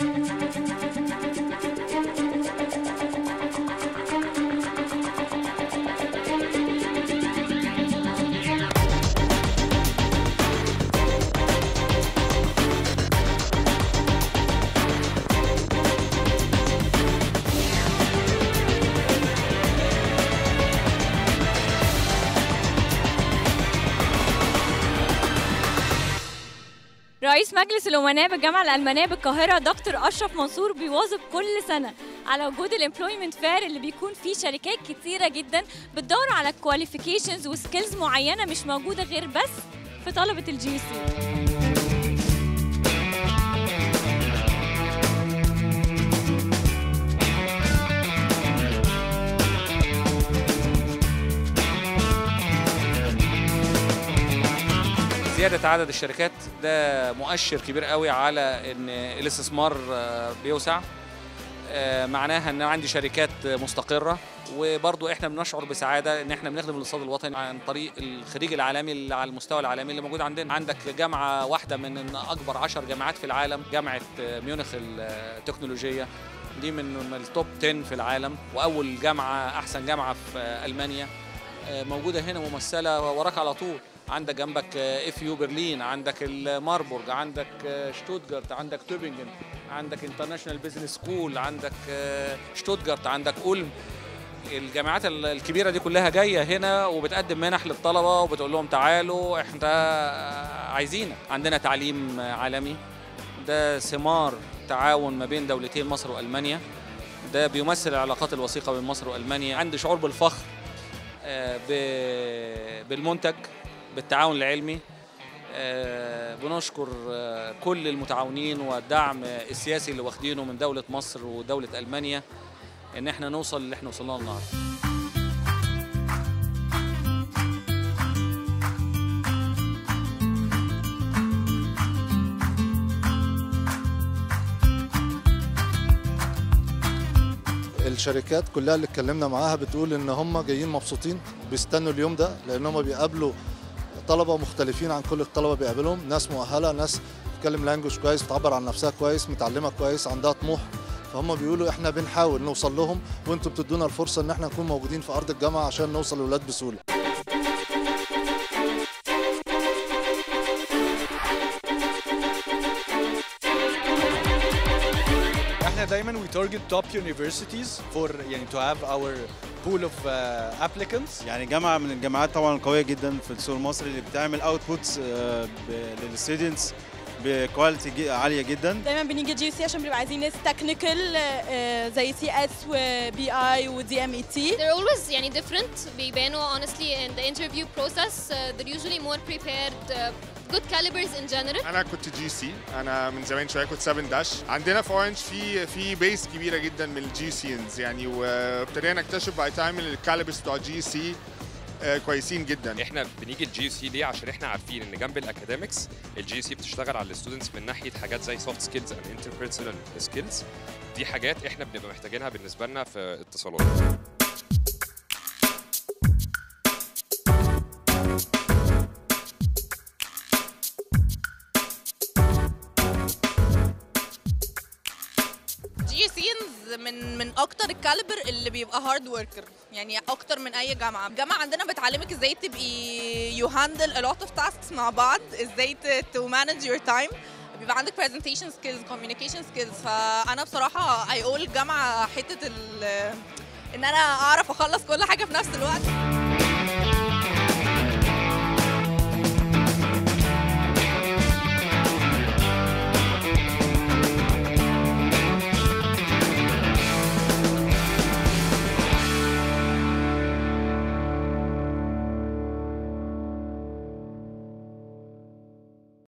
رئيس مجلس الأمناء بالجامعة الألمانية بالقاهرة دكتور أشرف منصور بيواظب كل سنة على وجود الامبلويمنت فير اللي بيكون فيه شركات كتيرة جدا بتدور على كواليفيكيشنز وسكيلز معينة مش موجودة غير بس في طلبة الجي سي. زيادة عدد الشركات ده مؤشر كبير قوي على ان الاستثمار بيوسع، معناها ان عندي شركات مستقرة، وبرضو احنا بنشعر بسعادة ان احنا بنخدم الاقتصاد الوطني عن طريق الخريج العالمي اللي على المستوى العالمي اللي موجود عندنا. عندك جامعة واحدة من اكبر 10 جامعات في العالم، جامعة ميونخ التكنولوجية، دي من التوب 10 في العالم، واول جامعة احسن جامعة في المانيا موجودة هنا ممثلة وراك على طول. عندك جنبك اف يو برلين، عندك الماربورج، عندك شتوتجارت، عندك توبنجن، عندك انترناشونال بيزنس سكول، عندك شتوتجارت، عندك اولم. الجامعات الكبيره دي كلها جايه هنا وبتقدم منح للطلبه وبتقول لهم تعالوا احنا عايزينك. عندنا تعليم عالمي، ده ثمار تعاون ما بين دولتين مصر والمانيا، ده بيمثل العلاقات الوثيقه بين مصر والمانيا. عندي شعور بالفخر بالمنتج، بالتعاون العلمي. بنشكر كل المتعاونين والدعم السياسي اللي واخدينه من دولة مصر ودولة ألمانيا إن احنا نوصل اللي احنا وصلنا له النهارده. الشركات كلها اللي اتكلمنا معاها بتقول ان هم جايين مبسوطين، بيستنوا اليوم ده لان هم بيقابلوا طلبه مختلفين عن كل الطلبه بيقابلهم، ناس مؤهله، ناس بتتكلم لانجوج كويس، بتعبر عن نفسها كويس، متعلمه كويس، عندها طموح. فهم بيقولوا احنا بنحاول نوصل لهم وانتم بتدونا الفرصه ان احنا نكون موجودين في ارض الجامعه عشان نوصل للولاد بسهوله. احنا دايما we target top universities for يعني to have our pool of applicants. يعني جامعة من الجامعات طبعا قوية جدا في السوق المصري اللي بتعمل outputs للستودنتس بكواليتي عالية جدا. دايما بنيجي جي سي عشان بنبقى عايزين ناس تكنيكال زي سي اس وبي اي ودي ام اي تي. They're always يعني different. بيبانوا honestly in the interview process. They're usually more prepared. Good calibers in general. انا كنت جي سي، انا من زمان شويه كنت 7 داش. عندنا في اورنج في بيس كبيره جدا من الجي سينز يعني، وابتدينا نكتشف باي تايم الكاليبرز بتوع جي سي كويسين جدا. احنا بنيجي الجي سي ليه؟ عشان احنا عارفين ان جنب الاكاديمكس الجي سي بتشتغل على الستودنتس من ناحيه حاجات زي سوفت سكيلز اند انتربيرسونال سكيلز. دي حاجات احنا بنبقى محتاجينها بالنسبه لنا في اتصالات. جي سينز من اكتر الكاليبر اللي بيبقى هارد وركر، يعني اكتر من اي جامعه. الجامعه عندنا بتعلمك ازاي تبقي يو هاندل ا لوت اوف تاسكس مع بعض، ازاي تو مانج يور تايم، بيبقى عندك برزنتيشن سكيلز، كوميونيكيشن سكيلز. فانا بصراحه اي اول الجامعه حته ان انا اعرف اخلص كل حاجه في نفس الوقت.